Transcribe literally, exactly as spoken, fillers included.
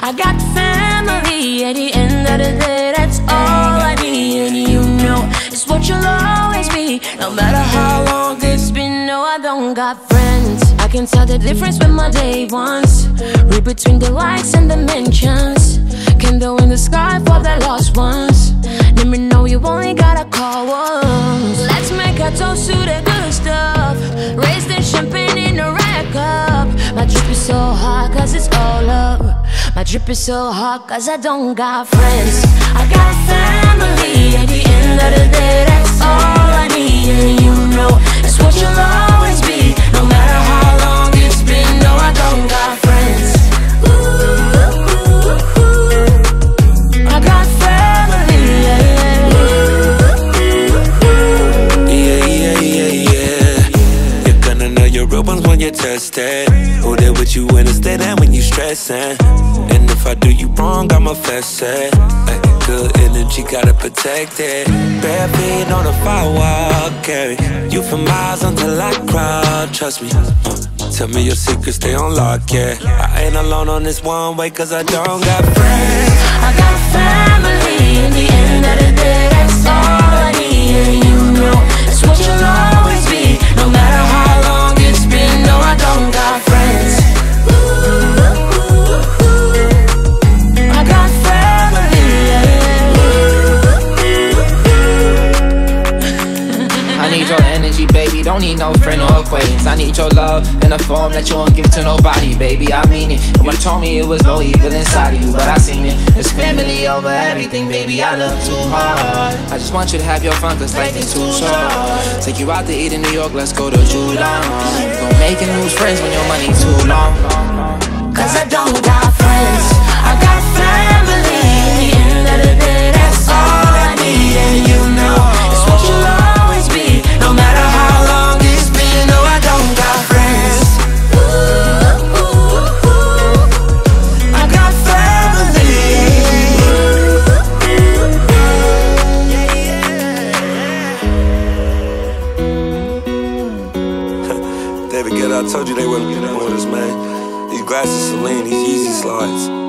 I got family at the end of the day, that's all I need. And you know, it's what you'll always be. No matter how long it's been, no, I don't got friends. I can tell the difference with my day ones. Read between the likes and the mentions. Candle in the sky for the lost ones. Let me know you only gotta call once. Let's make a toast to the good stuff. Raise the champagne in a red cup. My drip is so hot cause it's all up. My drip is so hot cause I don't got friends. I got family at the end of the day, that's all I need. And you know, it's what you'll always be. No matter how long it's been, no, I don't got friends. Ooh, ooh, ooh. I got family, yeah. Ooh, ooh, ooh. Yeah, yeah, yeah, yeah. You're gonna know your real ones when you're tested. Who there with you when it's dead and when you stressing. And if I do you wrong, I'ma fess it. Ay, good energy, gotta protect it. Bare feet on the firewall, carry you for miles until I crawl. Trust me, uh, tell me your secrets, stay on lock, yeah. I ain't alone on this one way, cause I don't got friends. I got family, in the end of the day, that's all I need. And you know, it's what you'll always be. No matter how long it's been, no, I don't got friends. I need your energy, baby, don't need no friend or acquaintance. I need your love in a form that you won't give to nobody, baby, I mean it. No one told me it was no evil inside of you, but I seen it. It's family over everything, baby, I love too hard. I just want you to have your fun, cause life is too short. Take you out to eat in New York, let's go to Julius. Don't make and lose friends when your money too long. Cause I don't got friends, I got family. In the end of the day, that's all I need. And you know, it's what you'll always be. No matter how long it's been, no, I don't got friends. Ooh, ooh, ooh. I got family. Ooh, David Guetta, I told you they wouldn't get on with us, man. These glasses Celine, these Yeezy slides.